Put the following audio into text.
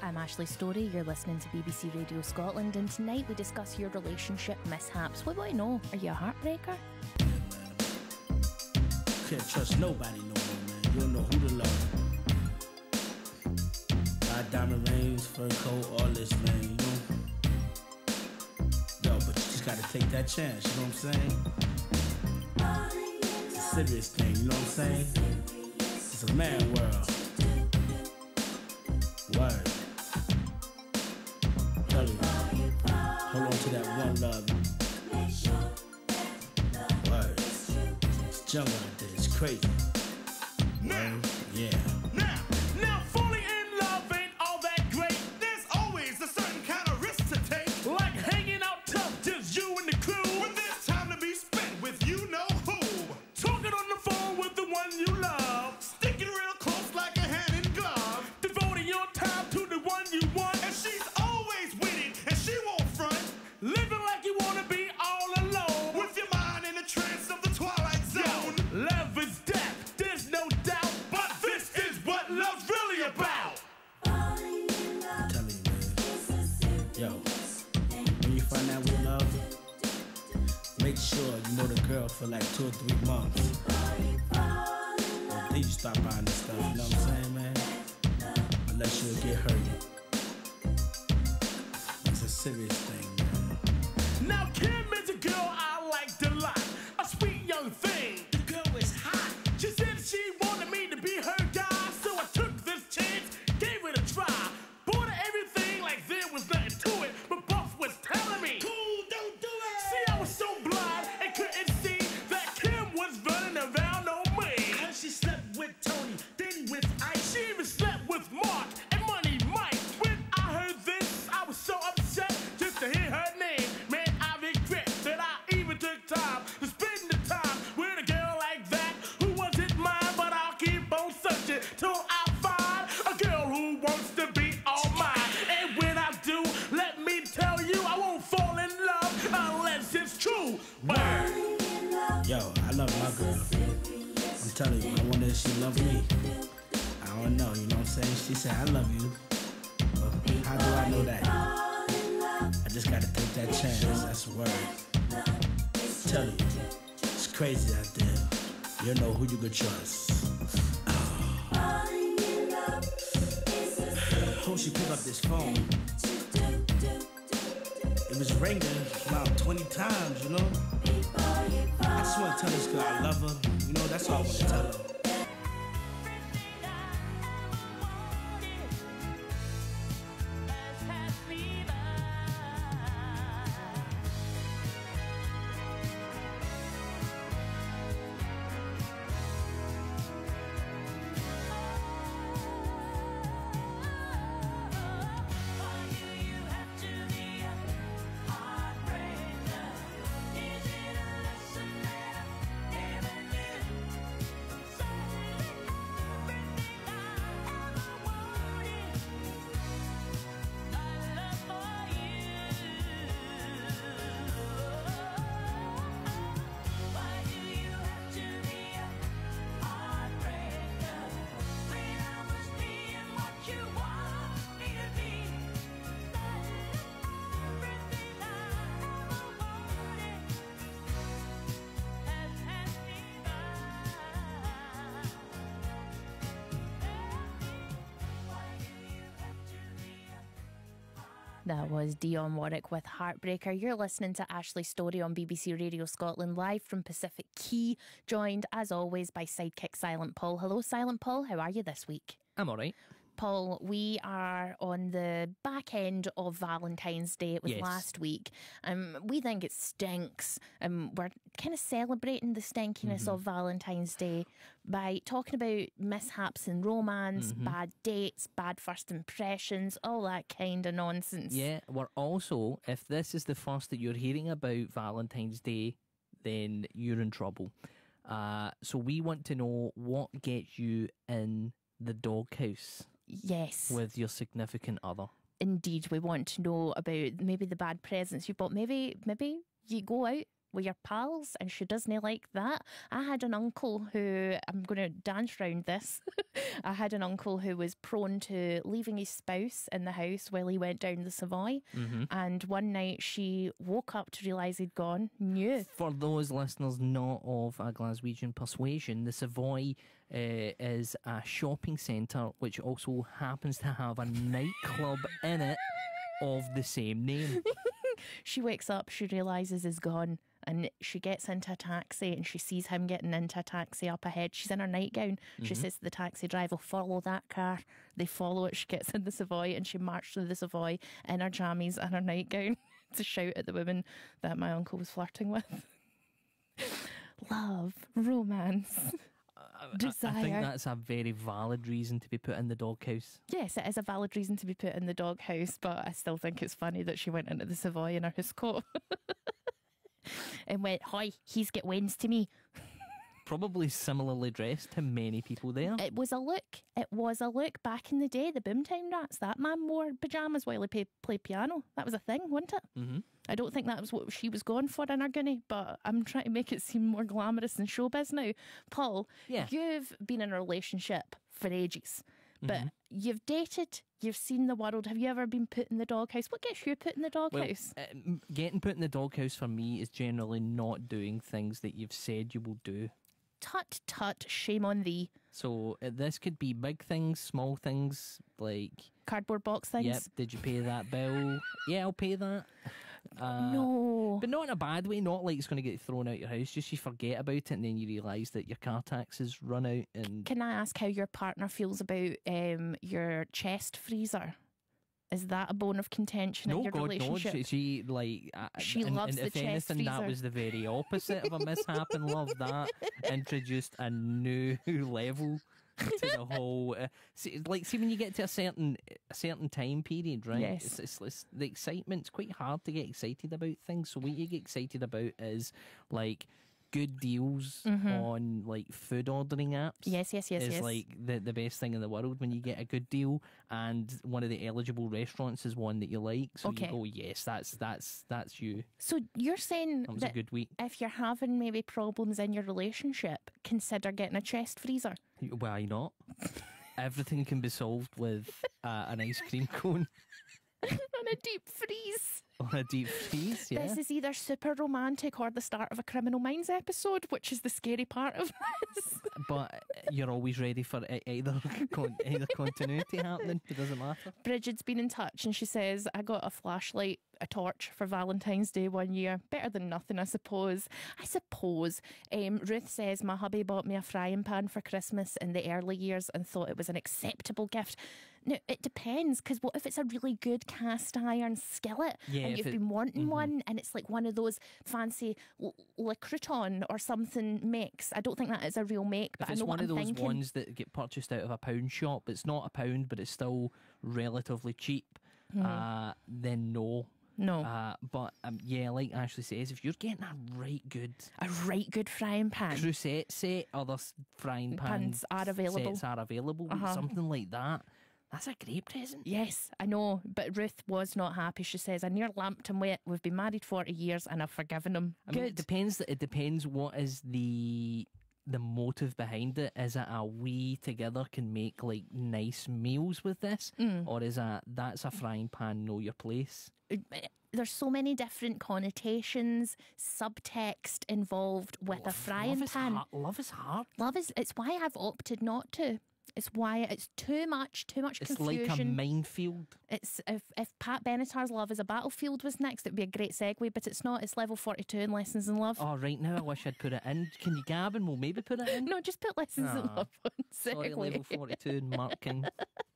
I'm Ashley Storrie, you're listening to BBC Radio Scotland, and tonight we discuss your relationship mishaps. We want to know, are you a heartbreaker? Can't trust nobody no more, man. You don't know who to love. Diamond rings, fur coat, all this, man, you know. Yo, but you just gotta take that chance, you know what I'm saying? It's a serious thing, you know what I'm saying? It's a man world. Word. Tell you, hold on to that one love. Word. It's jungle out there, it's crazy. Now, yeah. Now, falling in love ain't all that great. There's always a certain kind of risk to take. Like hanging out tough, just you and the crew. When there's time to be spent with you know who. Talking on the phone with the one you love. Sticking real close like a hand in glove. Devoting your time to the one you want. And she's always winning, and she won't front. Living like you wanna be all alone. With your mind in the trance of the twilight zone. Yo, love is death, there's no doubt. But this is what love's really about. I'm telling you, man. Yo, when you find out we love, make sure you know the girl for like 2 or 3 months. Then you stop buying this stuff, you know what I'm saying, man? Unless you'll get hurt. It's a serious thing, man. Now Kim is a girl I liked a lot. A sweet young thing. The girl is hot. She said she wanted me to be her guy, so I took this chance, gave it a try. Bought her everything like there was nothing to it, but Buff was telling me, cool, don't do it. See, I was so blind and couldn't see that Kim was running around on me. And she slept with Tony, then with Ice. She even slept with Mark and Money Mike. When I heard this, I was so upset just to hear her name. Man, I regret that I even took time to spend the time with a girl like that who wasn't mine. But I'll keep on searching till I find a girl who wants to be all mine. And when I do, let me tell you, I won't fall in love unless it's true. Word. Yo, I love my girl. I'm telling you, I wonder if she love me. I don't know, you know what I'm saying? She said, I love you. But how do I know that? I just gotta take that chance, that's the word. Tell you, it's crazy out there. You know who you could trust. Hope she pick up this phone. It was ringing about 20 times, you know? I just wanna tell this girl I love her. You know, that's all I wanna tell her. That was Dionne Warwick with Heartbreaker. You're listening to Ashley Storrie on BBC Radio Scotland, live from Pacific Quay, joined as always by sidekick Silent Paul. Hello Silent Paul, how are you this week? I'm alright. Paul, we are on the back end of Valentine's Day. It was last week. We think it stinks. We're kind of celebrating the stinkiness of Valentine's Day by talking about mishaps in romance, bad dates, bad first impressions, all that kind of nonsense. Yeah, we're also, if this is the first that you're hearing about Valentine's Day, then you're in trouble. So we want to know what gets you in the doghouse. Yes. With your significant other. Indeed, we want to know about maybe the bad presents you bought. Maybe you go out with your pals, and she doesn't like that. I had an uncle who, I'm going to dance round this. I had an uncle who was prone to leaving his spouse in the house while he went down the Savoy. And one night she woke up to realise he'd gone, knew. For those listeners not of a Glaswegian persuasion, the Savoy is a shopping centre which also happens to have a nightclub in it of the same name. She wakes up, she realises he's gone, and she gets into a taxi and she sees him getting into a taxi up ahead. She's in her nightgown. She says to the taxi driver, follow that car. They follow it. She gets in the Savoy and she marched through the Savoy in her jammies and her nightgown to shout at the woman that my uncle was flirting with. Love, romance, desire. I think that's a very valid reason to be put in the doghouse. Yes, it is a valid reason to be put in the doghouse, but I still think it's funny that she went into the Savoy in her house coat and went, "Hi, he's get wins to me." Probably similarly dressed to many people there. It was a look. It was a look back in the day. The Boomtown Rats. That man wore pyjamas while he played piano. That was a thing, wasn't it? I don't think that was what she was going for in her gunny, but I'm trying to make it seem more glamorous than showbiz now. Paul, you've been in a relationship for ages, but you've dated, you've seen the world. Have you ever been put in the doghouse? What gets you put in the doghouse? Well, getting put in the doghouse for me is generally not doing things that you've said you will do. Tut, tut, shame on thee. So this could be big things, small things, like... Cardboard box things? Yep, did you pay that bill? Yeah, I'll pay that. No. But not in a bad way, not like it's going to get thrown out your house, just you forget about it and then you realise that your car tax has run out. And Can I ask how your partner feels about your chest freezer? Is that a bone of contention in your relationship? No. She like she loves the if chest anything, freezer. that was the very opposite of a mishap, and love that introduced a new level to the whole. See when you get to a certain time period, right? Yes. It's the excitement's quite hard to get excited about things. So what you get excited about is like good deals on like food ordering apps. Yes. Is like the best thing in the world when you get a good deal and one of the eligible restaurants is one that you like. So you go, yes, that's you. So you're saying That was that a good week. if you're having maybe problems in your relationship, consider getting a chest freezer. Why not? Everything can be solved with an ice cream cone. On a deep freeze. On a deep freeze, yeah. This is either super romantic or the start of a Criminal Minds episode, which is the scary part of this. But you're always ready for either continuity happening. It doesn't matter. Bridget's been in touch and she says, I got a flashlight, a torch for Valentine's Day one year. Better than nothing, I suppose. Ruth says, my hubby bought me a frying pan for Christmas in the early years and thought it was an acceptable gift. Now, it depends, because what if it's a really good cast iron skillet and you've been wanting one and it's like one of those fancy Le Crouton or something makes? I don't think that is a real make, but if it's I know one what of I'm those thinking. ones that get purchased out of a pound shop, it's not a pound, but it's still relatively cheap, then no. No. But like Ashley says, if you're getting a right good frying pan. Crusette set, other frying Pans are available. sets are available, something like that. That's a great present. Yes, I know, but Ruth was not happy. She says, I near lamped him with. We've been married 40 years and I've forgiven him. I mean, it depends what is the motive behind it. Is it a we together can make like nice meals with this, or is that's a frying pan, know your place? There's so many different connotations, subtext involved with a frying pan. Love is hard. It's why I've opted not to. It's why it's too much It's confusion. like a minefield. It's if Pat Benatar's Love is a Battlefield was next, it'd be a great segue, but it's not. It's level 42 in Lessons in Love. Oh, right now I wish I'd put it in. Can you gab and we'll maybe put it in? No, just put Lessons in Love on Sorry, segue. level 42 and marking.